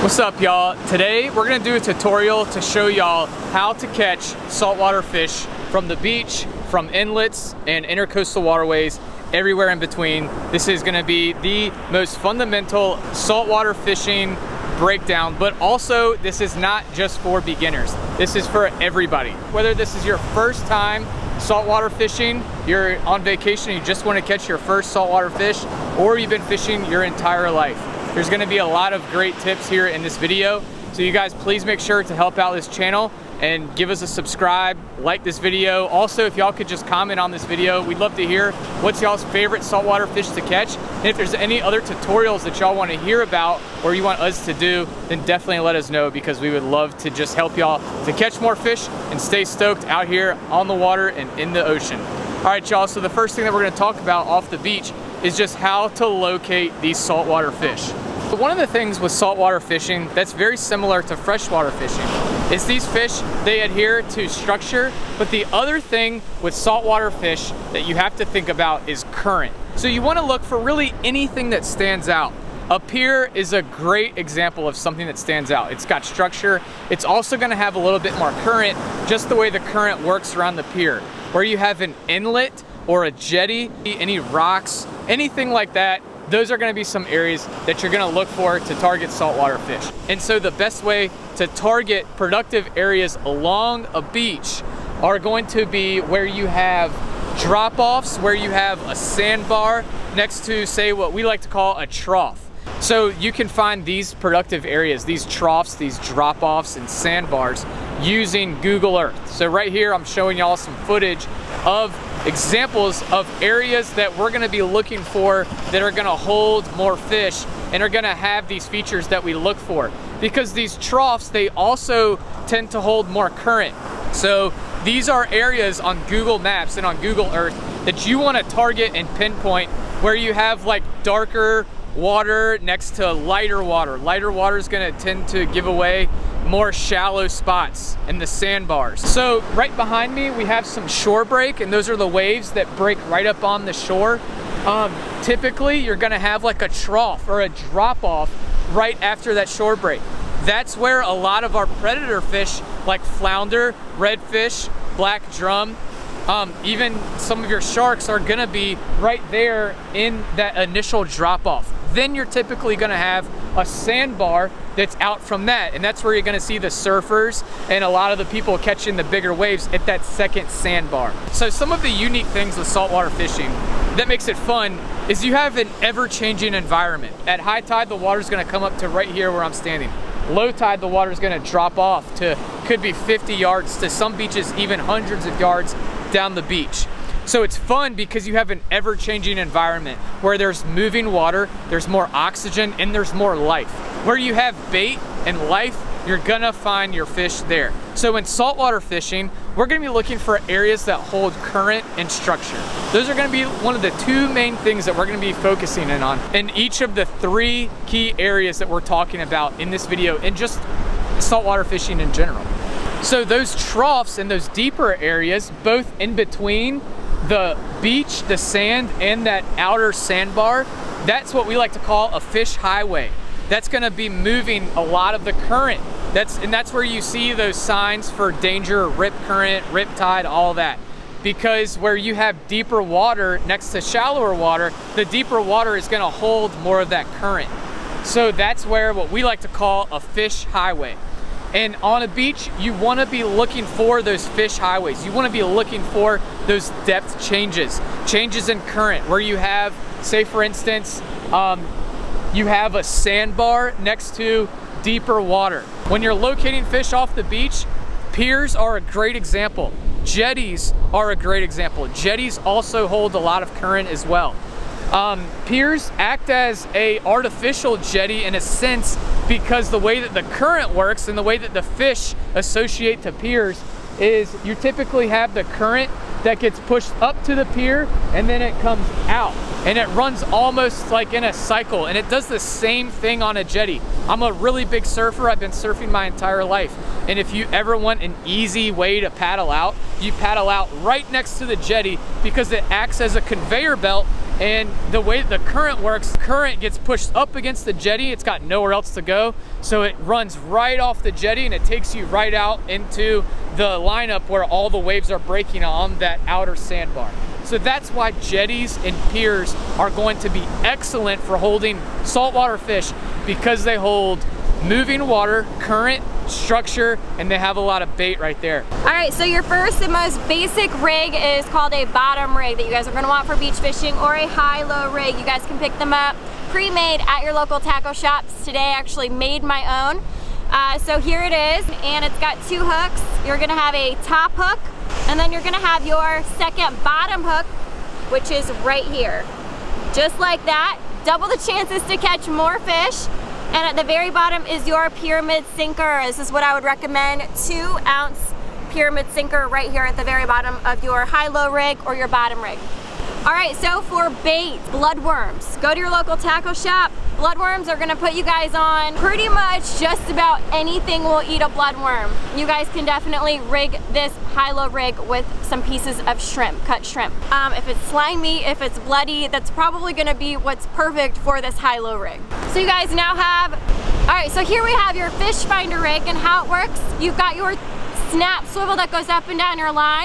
What's up, y'all? Today we're gonna do a tutorial to show y'all how to catch saltwater fish from the beach, from inlets and intercoastal waterways, everywhere in between. This is gonna be the most fundamental saltwater fishing breakdown, but also this is not just for beginners. This is for everybody. Whether this is your first time saltwater fishing, you're on vacation, you just want to catch your first saltwater fish, or you've been fishing your entire life. There's gonna be a lot of great tips here in this video. So you guys please make sure to help out this channel and give us a subscribe, like this video. Also, if y'all could just comment on this video, we'd love to hear what's y'all's favorite saltwater fish to catch. And if there's any other tutorials that y'all wanna hear about or you want us to do, then definitely let us know, because we would love to just help y'all to catch more fish and stay stoked out here on the water and in the ocean. All right, y'all, so the first thing that we're gonna talk about off the beach is just how to locate these saltwater fish. One of the things with saltwater fishing that's very similar to freshwater fishing is these fish, they adhere to structure, but the other thing with saltwater fish that you have to think about is current. So you want to look for really anything that stands out. A pier is a great example of something that stands out. It's got structure. It's also going to have a little bit more current, just the way the current works around the pier. Where you have an inlet or a jetty, any rocks, anything like that, those are gonna be some areas that you're gonna look for to target saltwater fish. And so the best way to target productive areas along a beach are going to be where you have drop-offs, where you have a sandbar next to, say, what we like to call a trough. So you can find these productive areas, these troughs, these drop-offs and sandbars using Google Earth. So right here, I'm showing y'all some footage of examples of areas that we're gonna be looking for that are gonna hold more fish and are gonna have these features that we look for. Because these troughs, they also tend to hold more current. So these are areas on Google Maps and on Google Earth that you wanna target and pinpoint, where you have like darker water next to lighter water. Lighter water is gonna tend to give away more shallow spots in the sandbars. So right behind me, we have some shore break, and those are the waves that break right up on the shore. Typically, you're gonna have like a trough or a drop off right after that shore break. That's where a lot of our predator fish like flounder, redfish, black drum, even some of your sharks are gonna be right there in that initial drop off. Then you're typically gonna have a sandbar that's out from that, and that's where you're gonna see the surfers and a lot of the people catching the bigger waves at that second sandbar. So some of the unique things with saltwater fishing that makes it fun is you have an ever-changing environment. At high tide, the water's gonna come up to right here where I'm standing. Low tide, the water's gonna drop off to, could be 50 yards to some beaches, even hundreds of yards down the beach. So it's fun because you have an ever-changing environment where there's moving water, there's more oxygen, and there's more life. Where you have bait and life, you're gonna find your fish there. So in saltwater fishing, we're gonna be looking for areas that hold current and structure. Those are gonna be one of the two main things that we're gonna be focusing in on in each of the three key areas that we're talking about in this video, and just saltwater fishing in general. So those troughs and those deeper areas, both in between the beach, the sand, and that outer sandbar, that's what we like to call a fish highway. That's gonna be moving a lot of the current. That's where you see those signs for danger, rip current, rip tide, all that. Because where you have deeper water next to shallower water, the deeper water is gonna hold more of that current. So that's where what we like to call a fish highway. And on a beach, you wanna be looking for those fish highways. You wanna be looking for those depth changes in current, where you have, say for instance, you have a sandbar next to deeper water. When you're locating fish off the beach, piers are a great example. Jetties are a great example. Jetties also hold a lot of current as well. Piers act as a artificial jetty in a sense, because the way that the current works and the way that the fish associate to piers is you typically have the current that gets pushed up to the pier and then it comes out, and it runs almost like in a cycle, and it does the same thing on a jetty. I'm a really big surfer. I've been surfing my entire life, and if you ever want an easy way to paddle out, you paddle out right next to the jetty, because it acts as a conveyor belt And the way the current works, current gets pushed up against the jetty. It's got nowhere else to go. So it runs right off the jetty and it takes you right out into the lineup where all the waves are breaking on that outer sandbar. So that's why jetties and piers are going to be excellent for holding saltwater fish, because they hold moving water, current, structure, and they have a lot of bait right there. All right, so your first and most basic rig is called a bottom rig that you guys are gonna want for beach fishing, or a high-low rig. You guys can pick them up pre-made at your local tackle shops. Today I actually made my own. So here it is, and it's got 2 hooks. You're gonna have a top hook, and then you're gonna have your second bottom hook, which is right here. Just like that, double the chances to catch more fish. And at the very bottom is your pyramid sinker. This is what I would recommend, 2-ounce pyramid sinker right here at the very bottom of your high-low rig or your bottom rig. All right, so for bait, bloodworms. Go to your local tackle shop. Bloodworms are gonna put you guys on pretty much just about anything will eat a bloodworm. You guys can definitely rig this high-low rig with some pieces of shrimp, cut shrimp. If it's slimy, if it's bloody, that's probably gonna be what's perfect for this high-low rig. So you guys now have, all right, so here we have your fish finder rig, and how it works, you've got your snap swivel that goes up and down your line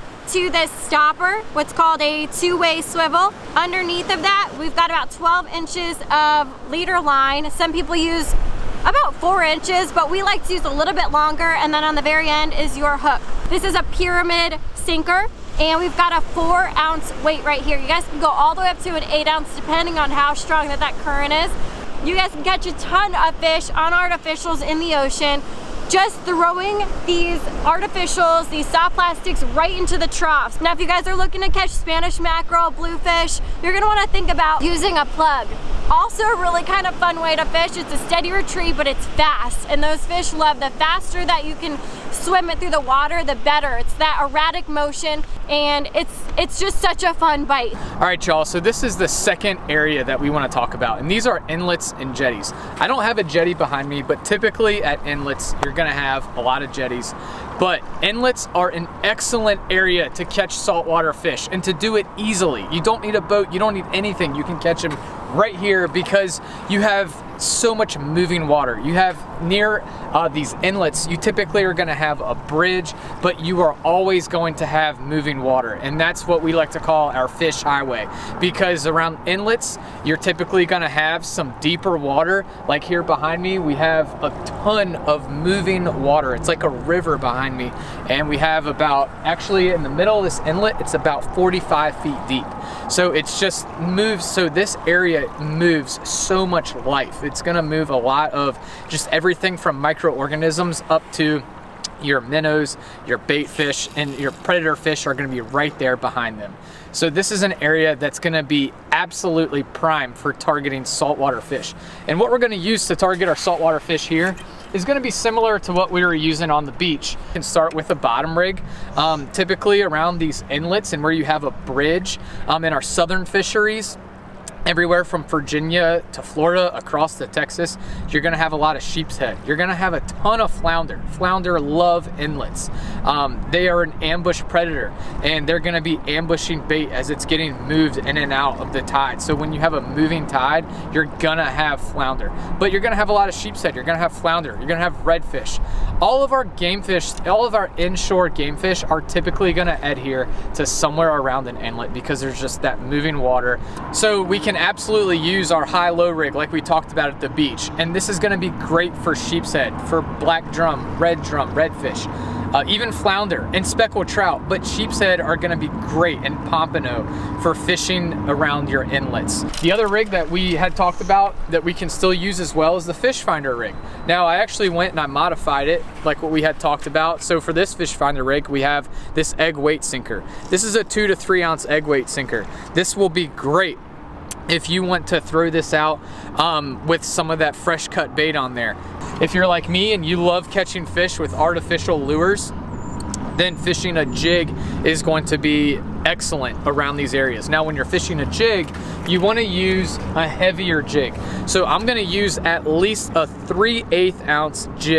to this stopper, what's called a 2-way swivel. Underneath of that, we've got about 12 inches of leader line. Some people use about 4 inches, but we like to use a little bit longer, and then on the very end is your hook. This is a pyramid sinker, and we've got a 4-ounce weight right here. You guys can go all the way up to an 8-ounce depending on how strong that current is. You guys can catch a ton of fish on artificials in the ocean, just throwing these artificials, these soft plastics, right into the troughs. Now, if you guys are looking to catch Spanish mackerel, bluefish, you're gonna wanna think about using a plug. Also a really kind of fun way to fish. It's a steady retreat, but it's fast. And those fish love, the faster that you can swim it through the water, the better. It's that erratic motion, and it's just such a fun bite. All right, y'all, so this is the second area that we want to talk about, and these are inlets and jetties. I don't have a jetty behind me, but typically at inlets, you're gonna have a lot of jetties. But inlets are an excellent area to catch saltwater fish, and to do it easily. You don't need a boat, you don't need anything. You can catch them right here because you have so much moving water. You have near these inlets, you typically are gonna have a bridge, but you are always going to have moving water. And that's what we like to call our fish highway, because around inlets, you're typically gonna have some deeper water. Like here behind me, we have a ton of moving water. It's like a river behind me. And we have about, actually in the middle of this inlet, it's about 45 feet deep. So it's just moves, so this area moves so much life. It's gonna move a lot of just everything from microorganisms up to your minnows, your bait fish, and your predator fish are gonna be right there behind them. So this is an area that's gonna be absolutely prime for targeting saltwater fish. And what we're gonna use to target our saltwater fish here is gonna be similar to what we were using on the beach. You can start with a bottom rig, typically around these inlets and where you have a bridge in our southern fisheries. Everywhere from Virginia to Florida, across to Texas, you're gonna have a lot of sheep's head. You're gonna have a ton of flounder. Flounder love inlets. They are an ambush predator, and they're gonna be ambushing bait as it's getting moved in and out of the tide. So when you have a moving tide, you're gonna have flounder. But you're gonna have a lot of sheep's head. You're gonna have flounder. You're gonna have redfish. All of our game fish, all of our inshore game fish are typically gonna adhere to somewhere around an inlet because there's just that moving water. So we can absolutely use our high-low rig like we talked about at the beach, and this is going to be great for sheep's head, for black drum, redfish, even flounder and speckled trout. But sheep's head are going to be great and pompano for fishing around your inlets. The other rig that we had talked about that we can still use as well is the fish finder rig. Now I actually went and I modified it like what we had talked about. So for this fish finder rig, we have this egg weight sinker. This is a 2 to 3 ounce egg weight sinker. This will be great if you want to throw this out with some of that fresh cut bait on there. If you're like me and you love catching fish with artificial lures, then fishing a jig is going to be excellent around these areas. Now when you're fishing a jig, you want to use a heavier jig. So I'm going to use at least a 3/8 ounce jig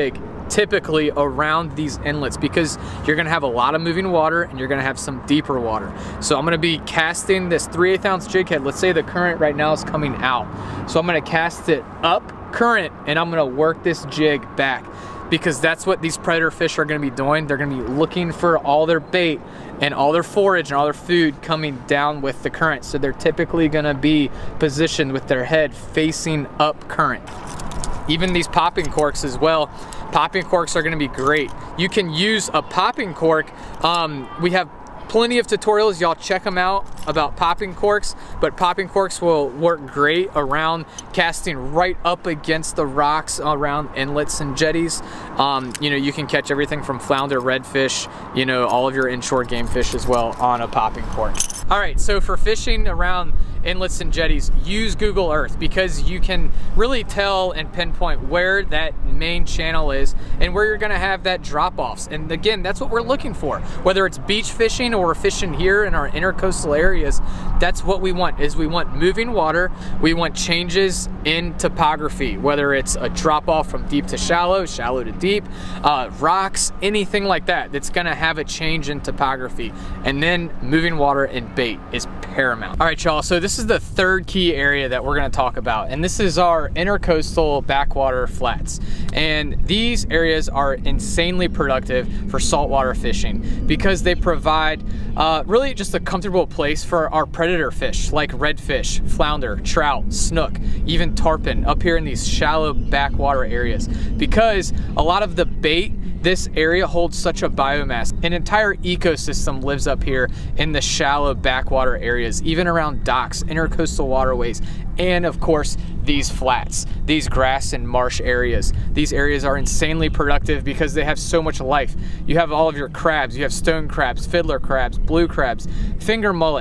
typically around these inlets because you're gonna have a lot of moving water and you're gonna have some deeper water. So I'm gonna be casting this 3/8 ounce jig head. Let's say the current right now is coming out. So I'm gonna cast it up current and I'm gonna work this jig back, because that's what these predator fish are gonna be doing. They're gonna be looking for all their bait and all their forage and all their food coming down with the current. So they're typically gonna be positioned with their head facing up current. Even these popping corks as well. Popping corks are gonna be great. You can use a popping cork. We have plenty of tutorials, y'all check them out about popping corks, but popping corks will work great around casting right up against the rocks around inlets and jetties. You know, you can catch everything from flounder, redfish, you know, all of your inshore game fish as well on a popping cork. All right, so for fishing around inlets and jetties, use Google Earth, because you can really tell and pinpoint where that main channel is and where you're gonna have that drop-offs. And again, that's what we're looking for. Whether it's beach fishing or we're fishing here in our intercoastal areas, that's what we want, is we want moving water, we want changes in topography, whether it's a drop-off from deep to shallow, shallow to deep, rocks, anything like that, that's gonna have a change in topography. And then moving water and bait is paramount. All right, y'all, so this is the third key area that we're gonna talk about, and this is our intercoastal backwater flats. And these areas are insanely productive for saltwater fishing because they provide really just a comfortable place for our predator fish like redfish, flounder, trout, snook, even tarpon up here in these shallow backwater areas. Because a lot of the bait, this area holds such a biomass. An entire ecosystem lives up here in the shallow backwater areas, even around docks, intercoastal waterways, and of course, these flats, these grass and marsh areas. These areas are insanely productive because they have so much life. You have all of your crabs, you have stone crabs, fiddler crabs, blue crabs, finger mullet,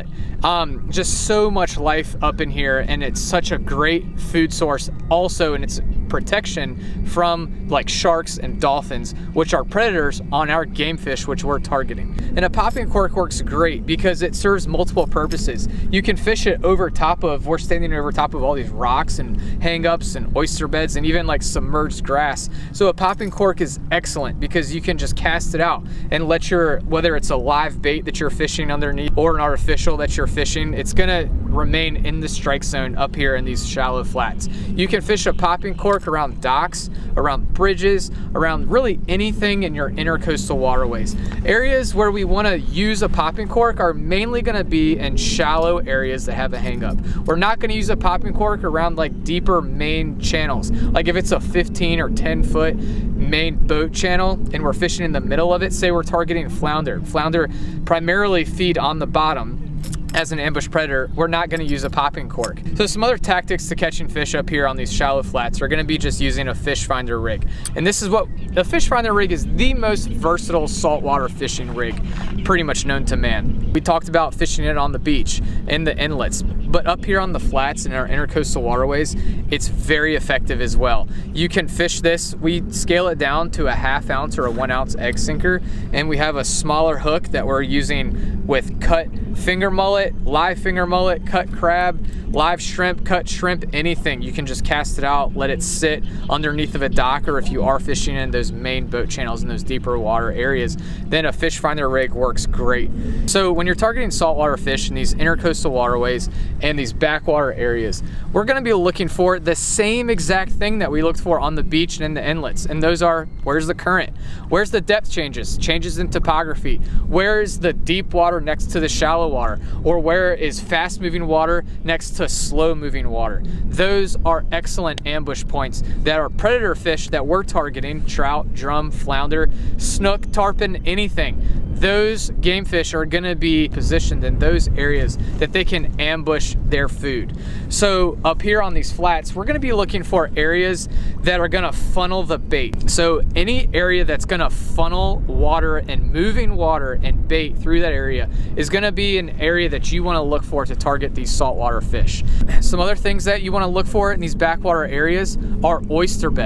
just so much life up in here, and it's such a great food source also, and it's protection from like sharks and dolphins, which are predators on our game fish, which we're targeting. And a popping cork works great because it serves multiple purposes. You can fish it over top of, we're standing over top of all these rocks and hang-ups and oyster beds and even like submerged grass. So a popping cork is excellent because you can just cast it out and let your, whether it's a live bait that you're fishing underneath or an artificial that you're fishing, it's gonna remain in the strike zone up here in these shallow flats. You can fish a popping cork around docks, around bridges, around really anything in your intercoastal waterways. Areas where we want to use a popping cork are mainly going to be in shallow areas that have a hang up. We're not going to use a popping cork around like deeper main channels. Like if it's a 15 or 10 foot main boat channel and we're fishing in the middle of it, say we're targeting flounder. Flounder primarily feed on the bottom as an ambush predator, we're not going to use a popping cork. So some other tactics to catching fish up here on these shallow flats are going to be just using a fish finder rig. And this is what, the fish finder rig is the most versatile saltwater fishing rig pretty much known to man. We talked about fishing it on the beach, in the inlets, but up here on the flats in our intercoastal waterways, it's very effective as well. You can fish this, we scale it down to a 1/2 ounce or a 1 ounce egg sinker, and we have a smaller hook that we're using with cut finger mullet, live finger mullet, cut crab, live shrimp, cut shrimp, anything. You can just cast it out, let it sit underneath of a dock, or if you are fishing in those main boat channels in those deeper water areas, then a fish finder rig works great. So when you're targeting saltwater fish in these intercoastal waterways and these backwater areas, we're gonna be looking for the same exact thing that we looked for on the beach and in the inlets. And those are, where's the current? Where's the depth changes? Changes in topography? Where is the deep water next to the shallow water? Or where is fast moving water next to slow moving water? Those are excellent ambush points that are predator fish that we're targeting, trout, drum, flounder, snook, tarpon, anything. Those game fish are gonna be positioned in those areas that they can ambush their food. So up here on these flats, we're gonna be looking for areas that are gonna funnel the bait. So any area that's gonna funnel water and moving water and bait through that area is gonna be an area that you wanna look for to target these saltwater fish. Some other things that you wanna look for in these backwater areas are oyster beds.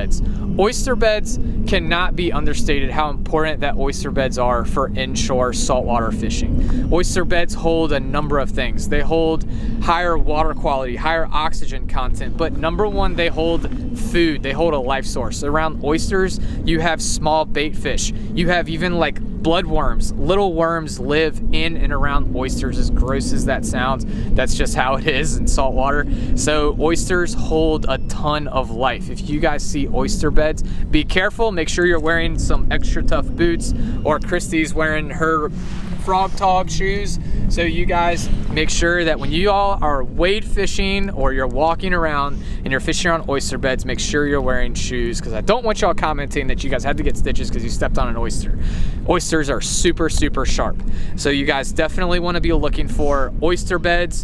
oyster beds cannot be understated how important that oyster beds are for inshore saltwater fishing. Oyster beds hold a number of things. They hold higher water quality, higher oxygen content, but number one, they hold food. They hold a life source. Around oysters, you have small bait fish. You have even like bloodworms. Little worms live in and around oysters, as gross as that sounds. That's just how it is in saltwater. So oysters hold a ton of life. If you guys see oyster beds, be careful. Make sure you're wearing some extra tough boots, or Christy's wearing her Frog Tog shoes. So you guys make sure that when you all are wade fishing or you're walking around and you're fishing on oyster beds, make sure you're wearing shoes, because I don't want y'all commenting that you guys had to get stitches because you stepped on an oyster. Oysters are super, super sharp. So you guys definitely want to be looking for oyster beds,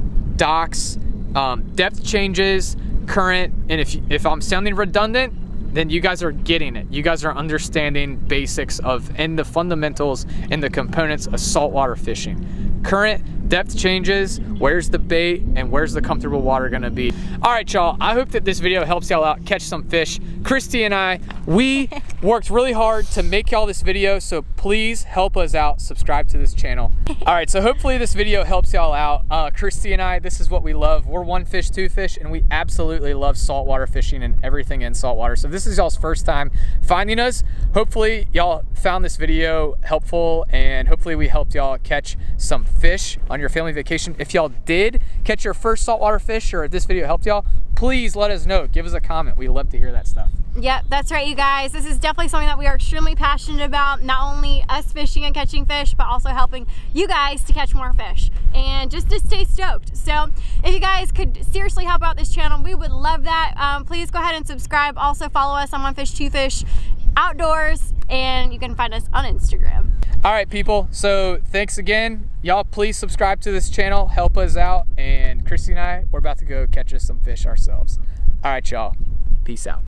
docks, depth changes, current, and if I'm sounding redundant, then you guys are getting it. You guys are understanding basics of and the fundamentals and the components of saltwater fishing. Current, depth changes, where's the bait, and where's the comfortable water gonna be. All right, y'all, I hope that this video helps y'all out catch some fish. Christy and I, we worked really hard to make y'all this video, so please help us out. Subscribe to this channel. All right, so hopefully this video helps y'all out. Christy and I, this is what we love. We're one fish, two fish, and we absolutely love saltwater fishing and everything in saltwater. So this is y'all's first time finding us. Hopefully y'all found this video helpful, and hopefully we helped y'all catch some fish on your family vacation. If y'all did catch your first saltwater fish, or if this video helped y'all, please let us know. Give us a comment. We love to hear that stuff. Yep, that's right, you guys. This is definitely something that we are extremely passionate about. Not only us fishing and catching fish, but also helping you guys to catch more fish and just to stay stoked. So if you guys could seriously help out this channel, we would love that. Please go ahead and subscribe. Also follow us on One Fish, Two Fish Outdoors, and you can find us on Instagram. All right, people, so thanks again. Y'all please subscribe to this channel, help us out, and Christy and I, we're about to go catch us some fish ourselves. All right, y'all, peace out.